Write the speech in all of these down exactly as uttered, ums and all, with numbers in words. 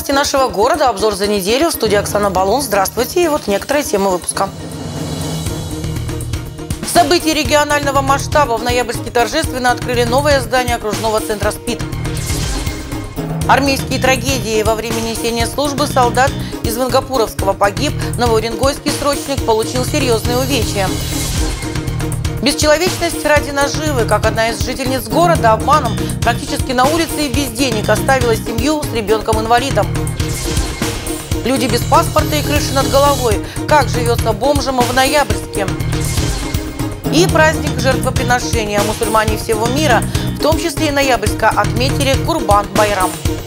Новости нашего города, обзор за неделю. В студии Оксана Балун. Здравствуйте. И вот некоторые темы выпуска. События регионального масштаба. В ноябрьске торжественно открыли новое здание окружного центра СПИД. Армейские трагедии. Во время несения службы солдат из Венгапуровского погиб. Новоуренгойский срочник получил серьезные увечья. Бесчеловечность ради наживы. Как одна из жительниц города обманом практически на улице и без денег оставила семью с ребенком-инвалидом. Люди без паспорта и крыши над головой. Как живется бомжам в ноябрьске. И праздник жертвоприношения. Мусульмане всего мира, в том числе и ноябрьска, отметили Курбан-Байрам.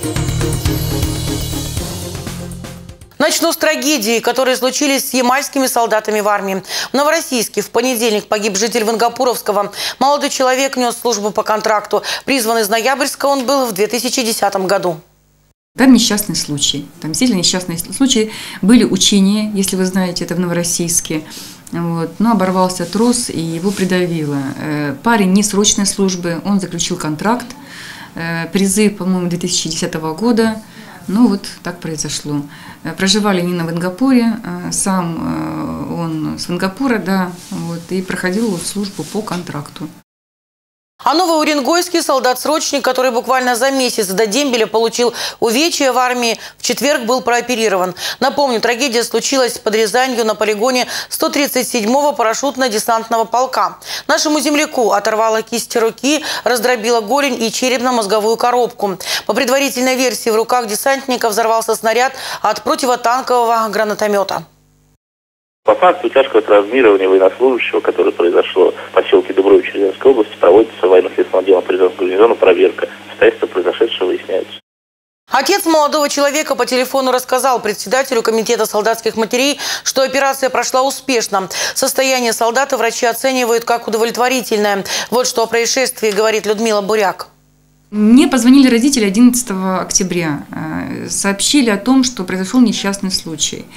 Начну с трагедии, которые случились с ямальскими солдатами в армии. В Новороссийске в понедельник погиб житель Венгапуровского. Молодой человек нес службу по контракту. Призван из Ноябрьска он был в две тысячи десятом году. Там несчастный случай. Там действительно несчастный случай. Были учения, если вы знаете, это в Новороссийске. Вот. Но оборвался трос и его придавило. Парень не срочной службы, он заключил контракт. Призыв, по-моему, две тысячи десятого года. Ну вот так произошло. Проживали они на Венгапуре, сам он с Венгапура, да, вот, и проходил службу по контракту. А новоуренгойский солдат-срочник, который буквально за месяц до дембеля получил увечья в армии, в четверг был прооперирован. Напомню, трагедия случилась под Рязанью на полигоне сто тридцать седьмого парашютно-десантного полка. Нашему земляку оторвало кисть руки, раздробило голень и черепно-мозговую коробку. По предварительной версии, в руках десантника взорвался снаряд от противотанкового гранатомета. По факту тяжкого травмирования военнослужащего, которое произошло в поселке Дубрович Рязанской области, проводится военно-следственным отделом Рязанского гарнизона проверка. Обстоятельства произошедшего выясняются. Отец молодого человека по телефону рассказал председателю комитета солдатских матерей, что операция прошла успешно. Состояние солдата врачи оценивают как удовлетворительное. Вот что о происшествии говорит Людмила Буряк. Мне позвонили родители одиннадцатого октября, сообщили о том, что произошел несчастный случай,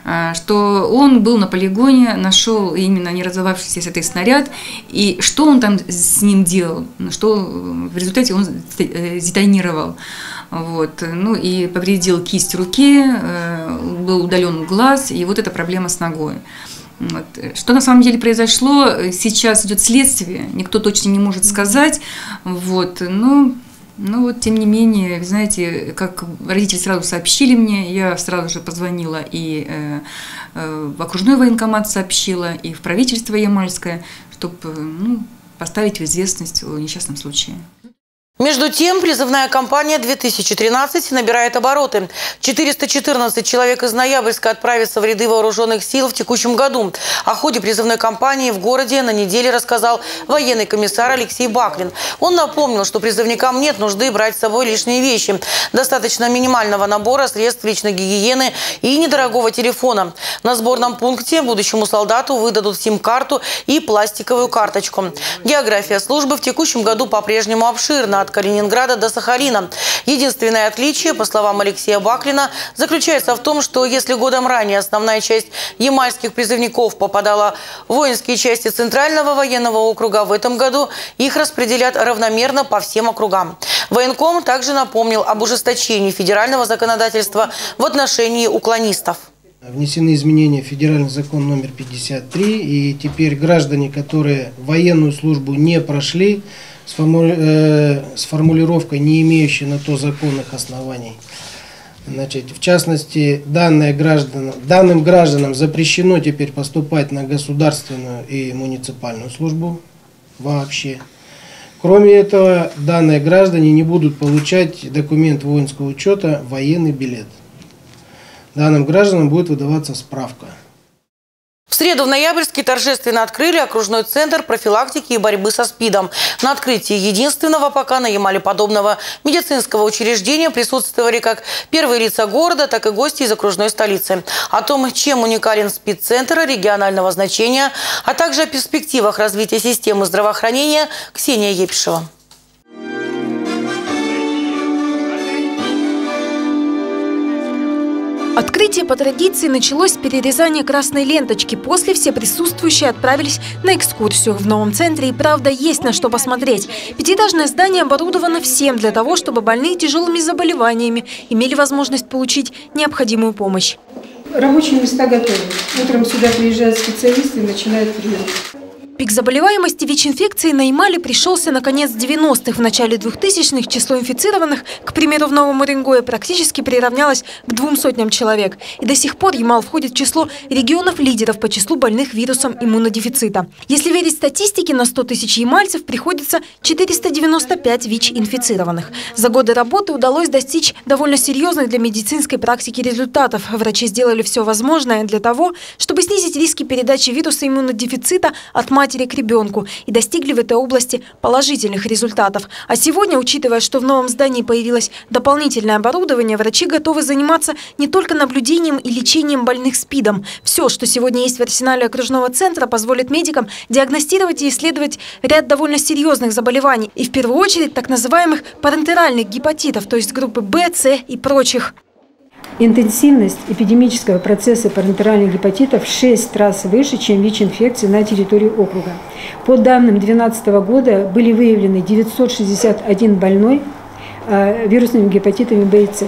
что он был на полигоне, нашел именно не разорвавшийся с этой снаряд, и что он там с ним делал, что в результате он детонировал. Вот. Ну и повредил кисть руки, был удален глаз, и вот эта проблема с ногой. Вот. Что на самом деле произошло, сейчас идет следствие, никто точно не может сказать. Вот. Но, но вот, тем не менее, знаете, как родители сразу сообщили мне, я сразу же позвонила и э, э, в окружной военкомат сообщила, и в правительство ямальское, чтобы ну, поставить в известность о несчастном случае. Между тем, призывная кампания две тысячи тринадцать набирает обороты. четыреста четырнадцать человек из Ноябрьска отправятся в ряды вооруженных сил в текущем году. О ходе призывной кампании в городе на неделе рассказал военный комиссар Алексей Баклин. Он напомнил, что призывникам нет нужды брать с собой лишние вещи. Достаточно минимального набора средств личной гигиены и недорогого телефона. На сборном пункте будущему солдату выдадут сим-карту и пластиковую карточку. География службы в текущем году по-прежнему обширна. От Калининграда до Сахалина. Единственное отличие, по словам Алексея Баклина, заключается в том, что если годом ранее основная часть ямальских призывников попадала в воинские части Центрального военного округа, в этом году их распределят равномерно по всем округам. Военком также напомнил об ужесточении федерального законодательства в отношении уклонистов. Внесены изменения в федеральный закон номер пятьдесят три, и теперь граждане, которые военную службу не прошли, с формулировкой, не имеющей на то законных оснований. Значит, в частности, данные граждан, данным гражданам запрещено теперь поступать на государственную и муниципальную службу вообще. Кроме этого, данные граждане не будут получать документ воинского учета «Военный билет». Данным гражданам будет выдаваться справка. В среду в Ноябрьске торжественно открыли окружной центр профилактики и борьбы со СПИДом. На открытии единственного пока на Ямале подобного медицинского учреждения присутствовали как первые лица города, так и гости из окружной столицы. О том, чем уникален СПИД-центр регионального значения, а также о перспективах развития системы здравоохранения, Ксения Епишева. Открытие по традиции началось с перерезания красной ленточки. После все присутствующие отправились на экскурсию. В новом центре и правда есть на что посмотреть. Пятиэтажное здание оборудовано всем для того, чтобы больные тяжелыми заболеваниями имели возможность получить необходимую помощь. Рабочие места готовы. Утром сюда приезжают специалисты и начинают прием. Пик заболеваемости ВИЧ-инфекцией на Ямале пришелся на конец девяностых. В начале двухтысячных число инфицированных, к примеру, в Новом Уренгое, практически приравнялось к двум сотням человек. И до сих пор Ямал входит в число регионов-лидеров по числу больных вирусом иммунодефицита. Если верить статистике, на сто тысяч ямальцев приходится четыреста девяносто пять ВИЧ-инфицированных. За годы работы удалось достичь довольно серьезных для медицинской практики результатов. Врачи сделали все возможное для того, чтобы снизить риски передачи вируса иммунодефицита от матери к ребенку, и достигли в этой области положительных результатов. А сегодня, учитывая, что в новом здании появилось дополнительное оборудование, врачи готовы заниматься не только наблюдением и лечением больных СПИДом. Все, что сегодня есть в арсенале окружного центра, позволит медикам диагностировать и исследовать ряд довольно серьезных заболеваний, и в первую очередь так называемых парентеральных гепатитов, то есть группы Б, С и прочих. Интенсивность эпидемического процесса парентеральных гепатитов в шесть раз выше, чем ВИЧ-инфекции на территории округа. По данным две тысячи двенадцатого года были выявлены девятьсот шестьдесят один больной э, вирусными гепатитами Б и С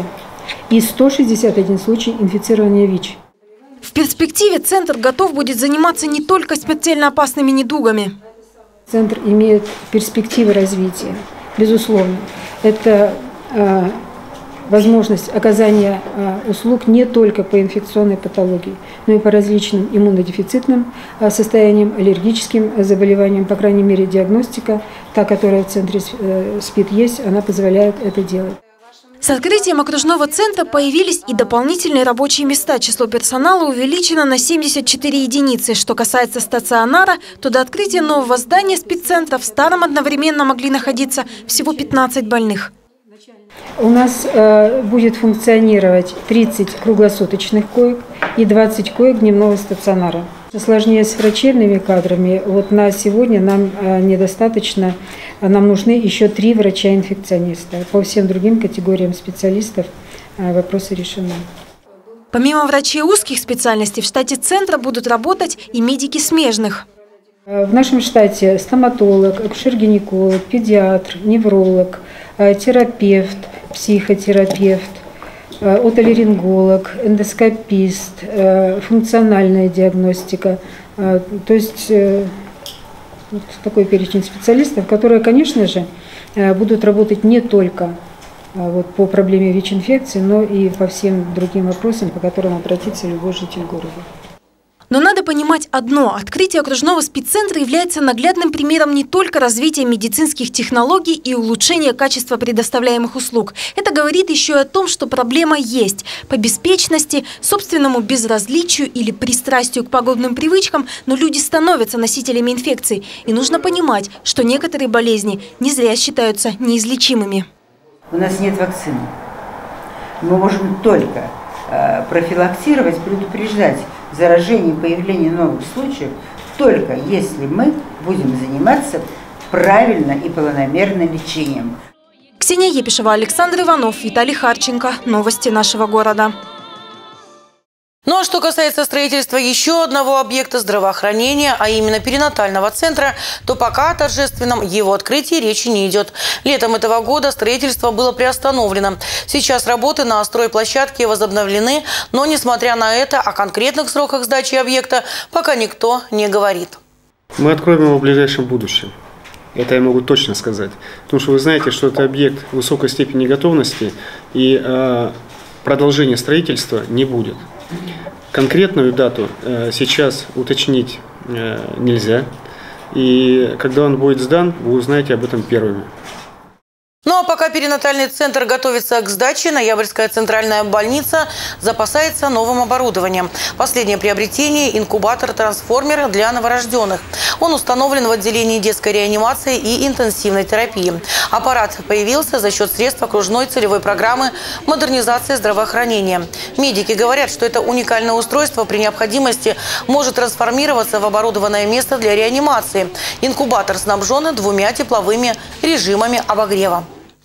и сто шестьдесят один случай инфицирования ВИЧ. В перспективе центр готов будет заниматься не только смертельно опасными недугами. Центр имеет перспективы развития, безусловно. Это э, возможность оказания услуг не только по инфекционной патологии, но и по различным иммунодефицитным состояниям, аллергическим заболеваниям. По крайней мере, диагностика, та, которая в центре СПИД есть, она позволяет это делать. С открытием окружного центра появились и дополнительные рабочие места. Число персонала увеличено на семьдесят четыре единицы. Что касается стационара, то до открытия нового здания СПИД-центра в старом одновременно могли находиться всего пятнадцать больных. У нас э, будет функционировать тридцать круглосуточных коек и двадцать коек дневного стационара. Сложнее с врачебными кадрами. Вот на сегодня нам э, недостаточно, нам нужны еще три врача-инфекциониста. По всем другим категориям специалистов э, вопросы решены. Помимо врачей узких специальностей, в штате центра будут работать и медики смежных. В нашем штате стоматолог, акушер-гинеколог, педиатр, невролог, терапевт, психотерапевт, отоларинголог, эндоскопист, функциональная диагностика. То есть вот такой перечень специалистов, которые, конечно же, будут работать не только вот по проблеме ВИЧ-инфекции, но и по всем другим вопросам, по которым обратится любой житель города. Но надо понимать одно. Открытие окружного СПИД-центра является наглядным примером не только развития медицинских технологий и улучшения качества предоставляемых услуг. Это говорит еще и о том, что проблема есть. По беспечности, собственному безразличию или пристрастию к пагубным привычкам, но люди становятся носителями инфекций. И нужно понимать, что некоторые болезни не зря считаются неизлечимыми. У нас нет вакцины. Мы можем только э, профилактировать, предупреждать заражение и появление новых случаев, только если мы будем заниматься правильно и планомерно лечением. Ксения Епишева, Александр Иванов, Виталий Харченко. Новости нашего города. Ну а что касается строительства еще одного объекта здравоохранения, а именно перинатального центра, то пока о торжественном его открытии речи не идет. Летом этого года строительство было приостановлено. Сейчас работы на стройплощадке возобновлены, но несмотря на это, о конкретных сроках сдачи объекта пока никто не говорит. Мы откроем его в ближайшем будущем. Это я могу точно сказать. Потому что вы знаете, что это объект высокой степени готовности, и э, продолжения строительства не будет. Конкретную дату э, сейчас уточнить э, нельзя. И когда он будет сдан, вы узнаете об этом первыми. Ну а пока перинатальный центр готовится к сдаче, Ноябрьская центральная больница запасается новым оборудованием. Последнее приобретение – инкубатор-трансформер для новорожденных. Он установлен в отделении детской реанимации и интенсивной терапии. Аппарат появился за счет средств окружной целевой программы модернизации здравоохранения. Медики говорят, что это уникальное устройство при необходимости может трансформироваться в оборудованное место для реанимации. Инкубатор снабжен двумя тепловыми режимами обогрева. Кто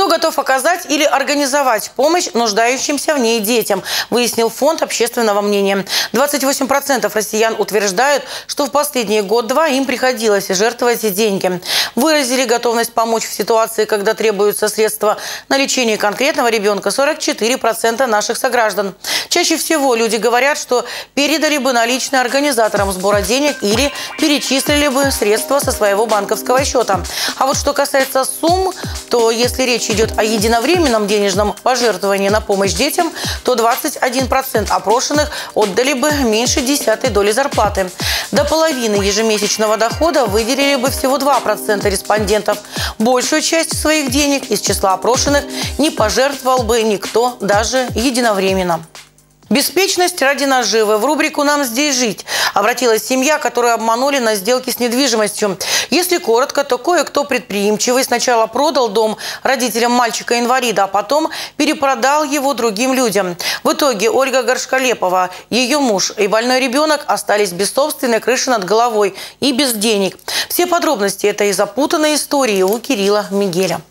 Кто готов оказать или организовать помощь нуждающимся в ней детям, выяснил Фонд общественного мнения. двадцать восемь процентов россиян утверждают, что в последние год-два им приходилось жертвовать деньги. Выразили готовность помочь в ситуации, когда требуются средства на лечение конкретного ребенка, сорок четыре процента наших сограждан. Чаще всего люди говорят, что передали бы наличные организаторам сбора денег или перечислили бы средства со своего банковского счета. А вот что касается сумм, то если речь идет о единовременном денежном пожертвовании на помощь детям, то двадцать один процент опрошенных отдали бы меньше десятой доли зарплаты. До половины ежемесячного дохода выделили бы всего два процента респондентов. Большую часть своих денег из числа опрошенных не пожертвовал бы никто, даже единовременно. Беспечность ради наживы. В рубрику «Нам здесь жить» обратилась семья, которую обманули на сделке с недвижимостью. Если коротко, то кое-кто предприимчивый сначала продал дом родителям мальчика-инвалида, а потом перепродал его другим людям. В итоге Ольга Горшколепова, ее муж и больной ребенок остались без собственной крыши над головой и без денег. Все подробности этой запутанной истории у Кирилла Мигеля.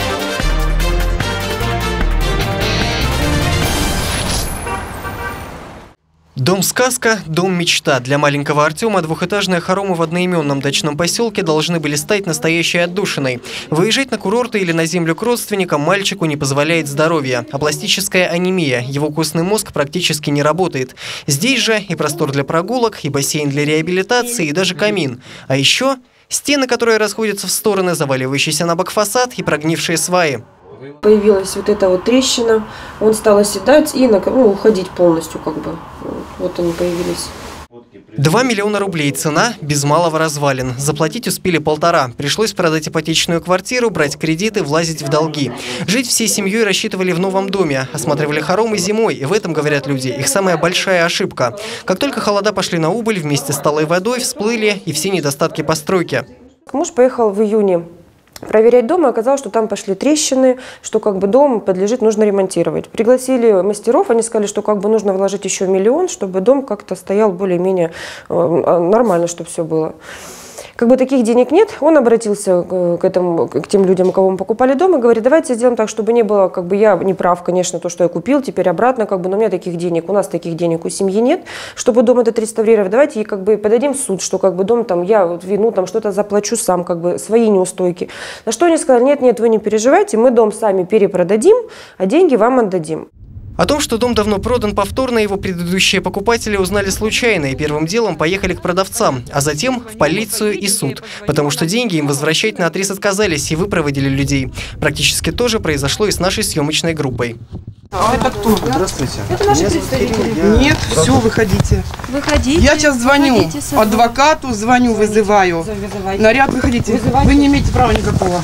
Дом-сказка, дом-мечта. Для маленького Артема двухэтажные хоромы в одноименном дачном поселке должны были стать настоящей отдушиной. Выезжать на курорты или на землю к родственникам мальчику не позволяет здоровье. Апластическая анемия. Его костный мозг практически не работает. Здесь же и простор для прогулок, и бассейн для реабилитации, и даже камин. А еще стены, которые расходятся в стороны, заваливающийся на бок фасад и прогнившие сваи. Появилась вот эта вот трещина, он стал оседать и ну, уходить полностью, как бы. Вот они появились. Два миллиона рублей цена, без малого развалин. Заплатить успели полтора. Пришлось продать ипотечную квартиру, брать кредиты, влазить в долги. Жить всей семьей рассчитывали в новом доме. Осматривали хоромы зимой. И в этом, говорят люди, их самая большая ошибка. Как только холода пошли на убыль, вместе с талой водой всплыли и все недостатки постройки. Муж поехал в июне проверять дом, и оказалось, что там пошли трещины, что как бы дом подлежит, нужно ремонтировать. Пригласили мастеров, они сказали, что как бы нужно вложить еще миллион, чтобы дом как-то стоял более-менее нормально, чтобы все было. Как бы таких денег нет, он обратился к, этому, к тем людям, у кого мы покупали дом, и говорит, давайте сделаем так, чтобы не было, как бы я не прав, конечно, то, что я купил, теперь обратно, как бы, но у меня таких денег, у нас таких денег у семьи нет, чтобы дом этот реставрировать, давайте и как бы подадим в суд, что как бы дом там, я вот вину там что-то заплачу сам, как бы свои неустойки. На что они сказали, нет, нет, вы не переживайте, мы дом сами перепродадим, а деньги вам отдадим. О том, что дом давно продан повторно, его предыдущие покупатели узнали случайно и первым делом поехали к продавцам, а затем в полицию и суд, потому что деньги им возвращать наотрез отказались и выпроводили людей. Практически то же произошло и с нашей съемочной группой. А это кто? Здравствуйте. Это наши представители. Нет, я... все, выходите. Выходите. Я сейчас звоню выходите, адвокату, звоню, звоните, вызываю. Вызывайте. Наряд, выходите. Вызывайте. Вы не имеете права никакого.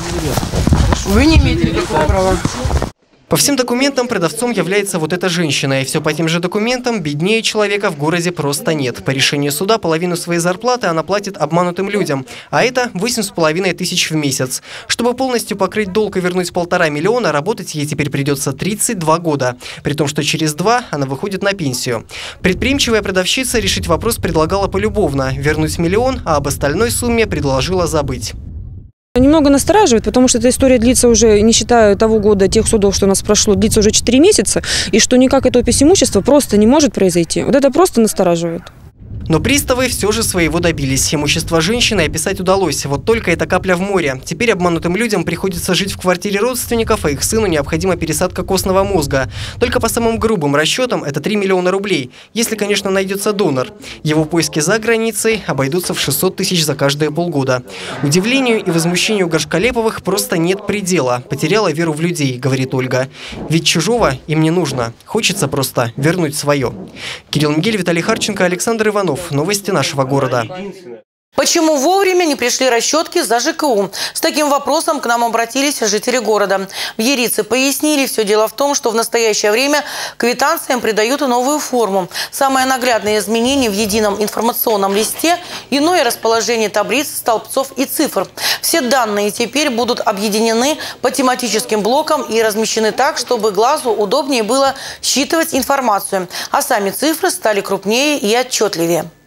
Вы не имеете никакого права. По всем документам продавцом является вот эта женщина. И все по тем же документам, беднее человека в городе просто нет. По решению суда половину своей зарплаты она платит обманутым людям. А это восемь с половиной тысяч в месяц. Чтобы полностью покрыть долг и вернуть полтора миллиона, работать ей теперь придется тридцать два года. При том, что через два она выходит на пенсию. Предприимчивая продавщица решить вопрос предлагала полюбовно. Вернуть миллион, а об остальной сумме предложила забыть. Немного настораживает, потому что эта история длится уже, не считая того года, тех судов, что у нас прошло, длится уже четыре месяца, и что никак это опись имущества просто не может произойти. Вот это просто настораживает. Но приставы все же своего добились. Имущество женщины описать удалось. Вот только это капля в море. Теперь обманутым людям приходится жить в квартире родственников, а их сыну необходима пересадка костного мозга. Только по самым грубым расчетам это три миллиона рублей. Если, конечно, найдется донор. Его поиски за границей обойдутся в шестьсот тысяч за каждые полгода. Удивлению и возмущению Горшколеповых просто нет предела. Потеряла веру в людей, говорит Ольга. Ведь чужого им не нужно. Хочется просто вернуть свое. Кирилл Мигель, Виталий Харченко, Александр Иванов. Новости нашего города. Почему вовремя не пришли расчетки за ЖКУ? С таким вопросом к нам обратились жители города. В Ярице пояснили, все дело в том, что в настоящее время квитанциям придают новую форму. Самое наглядное изменение в едином информационном листе – иное расположение таблиц, столбцов и цифр. Все данные теперь будут объединены по тематическим блокам и размещены так, чтобы глазу удобнее было считывать информацию, а сами цифры стали крупнее и отчетливее.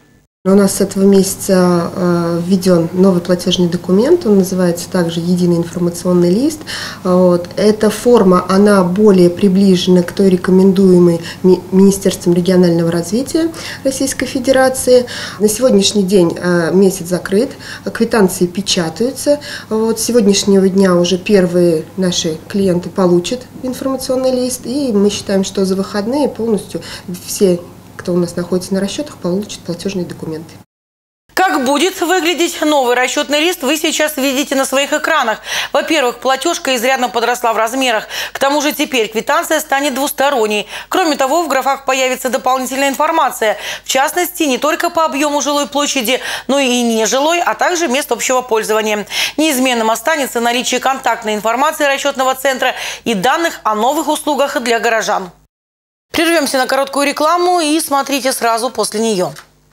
У нас с этого месяца э, введен новый платежный документ, он называется также «Единый информационный лист». Вот. Эта форма, она более приближена к той рекомендуемой ми- Министерством регионального развития Российской Федерации. На сегодняшний день э, месяц закрыт, квитанции печатаются. Вот. С сегодняшнего дня уже первые наши клиенты получат информационный лист, и мы считаем, что за выходные полностью все, кто у нас находится на расчетах, получат платежные документы. Как будет выглядеть новый расчетный лист, вы сейчас видите на своих экранах. Во-первых, платежка изрядно подросла в размерах. К тому же теперь квитанция станет двусторонней. Кроме того, в графах появится дополнительная информация. В частности, не только по объему жилой площади, но и нежилой, а также мест общего пользования. Неизменным останется наличие контактной информации расчетного центра и данных о новых услугах для горожан. Прервемся на короткую рекламу и смотрите сразу после нее.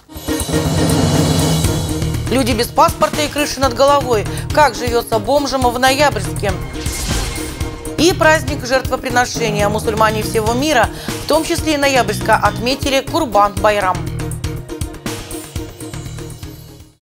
Люди без паспорта и крыши над головой. Как живется бомжам в Ноябрьске? И праздник жертвоприношения. Мусульмане всего мира, в том числе и Ноябрьска, отметили Курбан-Байрам.